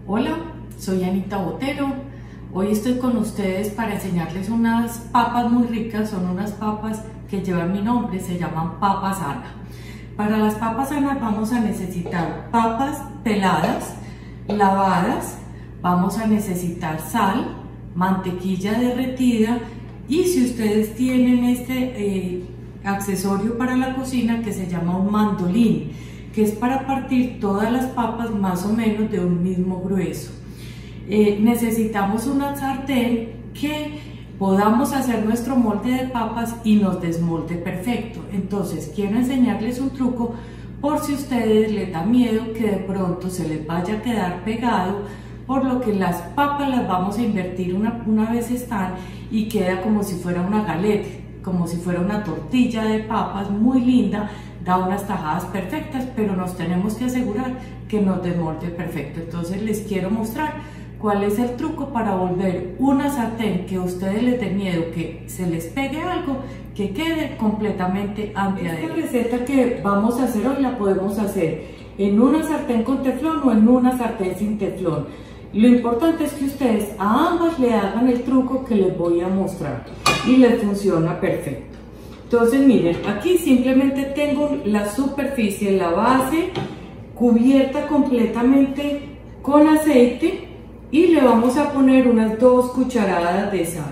Hola, soy Anita Botero. Hoy estoy con ustedes para enseñarles unas papas muy ricas. Son unas papas que llevan mi nombre, se llaman papas Ana. Para las papas Ana vamos a necesitar papas peladas, lavadas, vamos a necesitar sal, mantequilla derretida y si ustedes tienen este accesorio para la cocina que se llama un mandolín, que es para partir todas las papas más o menos de un mismo grueso. Necesitamos una sartén que podamos hacer nuestro molde de papas y nos desmolde perfecto. Entonces quiero enseñarles un truco por si a ustedes les da miedo que de pronto se les vaya a quedar pegado, por lo que las papas las vamos a invertir una vez están y queda como si fuera una galeta, como si fuera una tortilla de papas muy linda, da unas tajadas perfectas, pero nos tenemos que asegurar que nos desmolde perfecto. Entonces les quiero mostrar cuál es el truco para volver una sartén que a ustedes les dé miedo que se les pegue algo, que quede completamente antiadherente. Esta receta que vamos a hacer hoy la podemos hacer en una sartén con teflón o en una sartén sin teflón. Lo importante es que ustedes a ambas le hagan el truco que les voy a mostrar y les funciona perfecto. Entonces miren, aquí simplemente tengo la superficie, la base cubierta completamente con aceite y le vamos a poner unas 2 cucharadas de sal.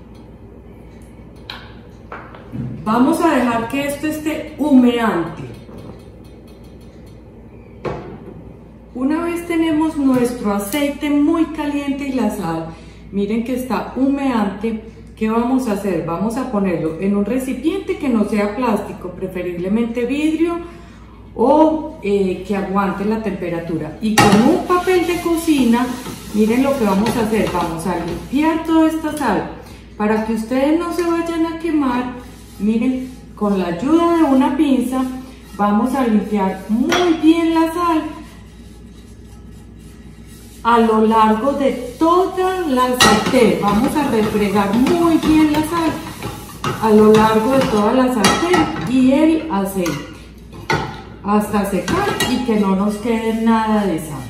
Vamos a dejar que esto esté humeante. Una vez tenemos nuestro aceite muy caliente y la sal, miren que está humeante, ¿qué vamos a hacer? Vamos a ponerlo en un recipiente que no sea plástico, preferiblemente vidrio o que aguante la temperatura. Y con un papel de cocina, miren lo que vamos a hacer, vamos a limpiar toda esta sal para que ustedes no se vayan a quemar. Miren, con la ayuda de una pinza vamos a limpiar muy bien la sal a lo largo de toda la sartén. Vamos a refregar muy bien la sal a lo largo de toda la sartén y el aceite hasta secar y que no nos quede nada de sal.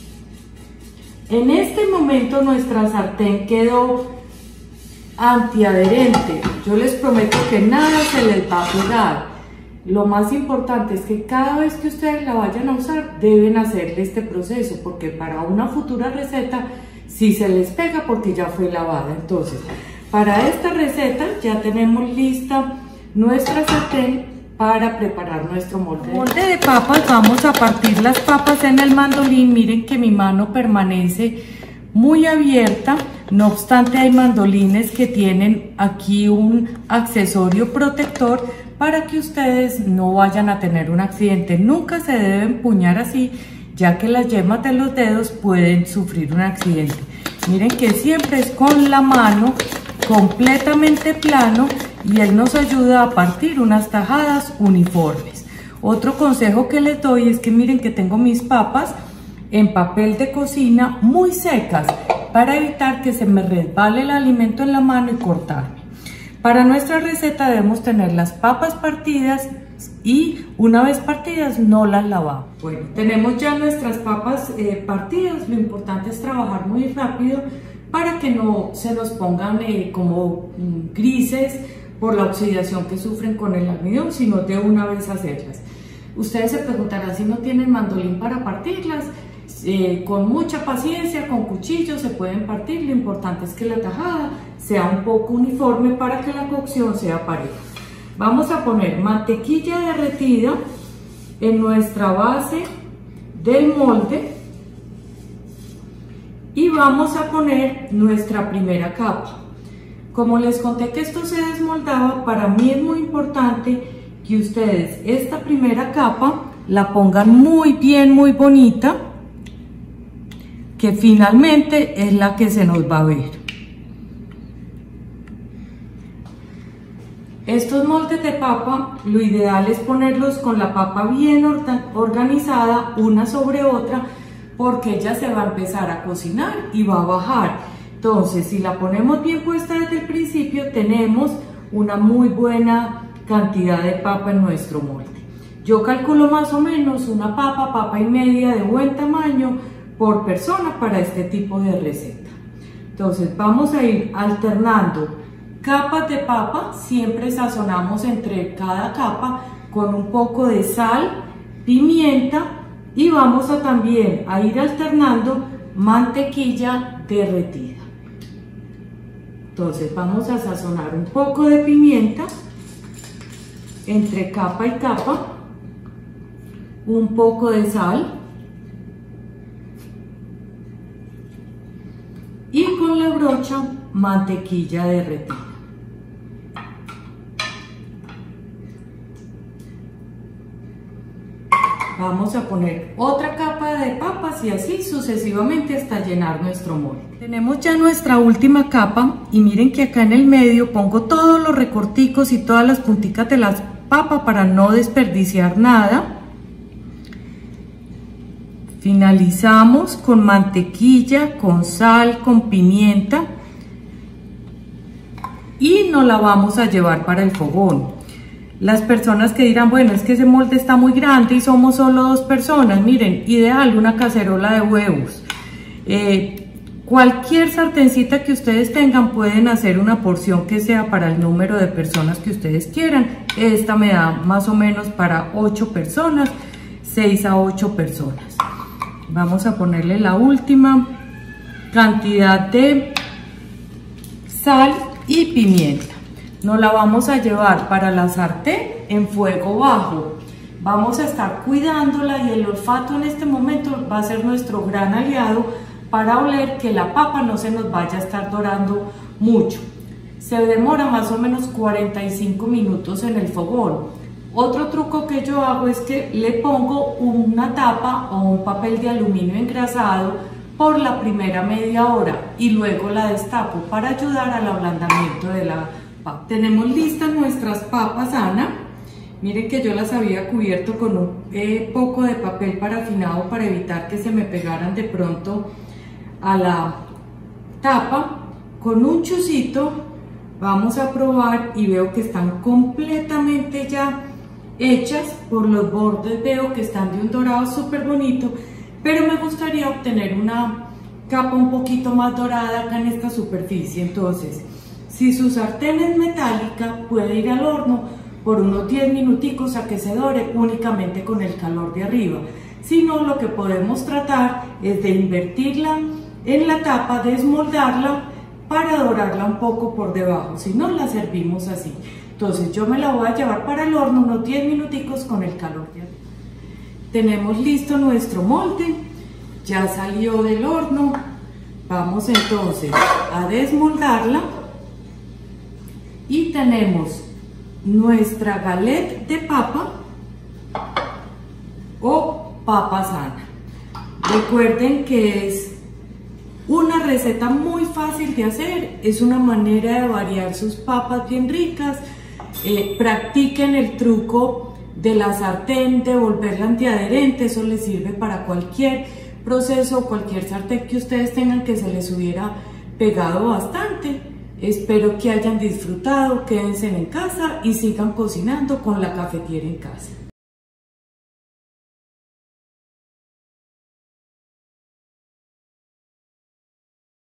En este momento nuestra sartén quedó antiadherente. Yo les prometo que nada se les va a pegar. Lo más importante es que cada vez que ustedes la vayan a usar deben hacerle este proceso, porque para una futura receta sí se les pega porque ya fue lavada. Entonces, para esta receta ya tenemos lista nuestra sartén para preparar nuestro molde. Molde de papas, vamos a partir las papas en el mandolín. Miren que mi mano permanece muy abierta, no obstante hay mandolines que tienen aquí un accesorio protector para que ustedes no vayan a tener un accidente. Nunca se debe empuñar así, ya que las yemas de los dedos pueden sufrir un accidente. Miren que siempre es con la mano completamente plano y él nos ayuda a partir unas tajadas uniformes. Otro consejo que les doy es que miren que tengo mis papas en papel de cocina muy secas para evitar que se me resbale el alimento en la mano y cortarme. Para nuestra receta debemos tener las papas partidas y una vez partidas no las lavamos. Bueno, tenemos ya nuestras papas partidas. Lo importante es trabajar muy rápido para que no se nos pongan como grises por la oxidación que sufren con el almidón, sino de una vez hacerlas. Ustedes se preguntarán si no tienen mandolín para partirlas. Con mucha paciencia, con cuchillos se pueden partir. Lo importante es que la tajada sea un poco uniforme para que la cocción sea pareja. Vamos a poner mantequilla derretida en nuestra base del molde y vamos a poner nuestra primera capa. Como les conté que esto se desmoldaba, para mí es muy importante que ustedes esta primera capa la pongan muy bien, muy bonita, que finalmente es la que se nos va a ver. Estos moldes de papa, lo ideal es ponerlos con la papa bien organizada una sobre otra, porque ella se va a empezar a cocinar y va a bajar. Entonces, si la ponemos bien puesta desde el principio, tenemos una muy buena cantidad de papa en nuestro molde. Yo calculo más o menos una papa y media de buen tamaño por persona para este tipo de receta. Entonces vamos a ir alternando capas de papa, siempre sazonamos entre cada capa con un poco de sal, pimienta y vamos a también a ir alternando mantequilla derretida. Entonces vamos a sazonar un poco de pimienta entre capa y capa, un poco de sal y con la brocha mantequilla derretida. Vamos a poner otra capa de papas y así sucesivamente hasta llenar nuestro molde. Tenemos ya nuestra última capa y miren que acá en el medio pongo todos los recorticos y todas las punticas de las papas para no desperdiciar nada. Finalizamos con mantequilla, con sal, con pimienta y nos la vamos a llevar para el fogón. Las personas que dirán, bueno, es que ese molde está muy grande y somos solo 2 personas, miren, ideal una cacerola de huevos. Cualquier sartencita que ustedes tengan pueden hacer una porción que sea para el número de personas que ustedes quieran. Esta me da más o menos para 8 personas, 6 a 8 personas. Vamos a ponerle la última cantidad de sal y pimienta. Nos la vamos a llevar para la sartén en fuego bajo. Vamos a estar cuidándola y el olfato en este momento va a ser nuestro gran aliado para oler que la papa no se nos vaya a estar dorando mucho. Se demora más o menos 45 minutos en el fogón. Otro truco que yo hago es que le pongo una tapa o un papel de aluminio engrasado por la primera media hora y luego la destapo para ayudar al ablandamiento de la papa. Tenemos listas nuestras papas, Ana. Miren que yo las había cubierto con un poco de papel parafinado para evitar que se me pegaran de pronto a la tapa. Con un chucito vamos a probar y veo que están completamente ya hechas. Por los bordes veo que están de un dorado súper bonito, pero me gustaría obtener una capa un poquito más dorada acá en esta superficie. Entonces, si su sartén es metálica, puede ir al horno por unos 10 minuticos a que se dore únicamente con el calor de arriba. Si no, lo que podemos tratar es de invertirla en la tapa, desmoldarla para dorarla un poco por debajo. Si no, la servimos así. Entonces yo me la voy a llevar para el horno unos 10 minuticos con el calor de arriba. Tenemos listo nuestro molde, ya salió del horno. Vamos entonces a desmoldarla. Y tenemos nuestra galette de papa o papa sana. Recuerden que es una receta muy fácil de hacer, es una manera de variar sus papas bien ricas. Practiquen el truco de la sartén, de volverla antiadherente, eso les sirve para cualquier proceso, cualquier sartén que ustedes tengan que se les hubiera pegado bastante. Espero que hayan disfrutado, quédense en casa y sigan cocinando con la cafetiera en casa.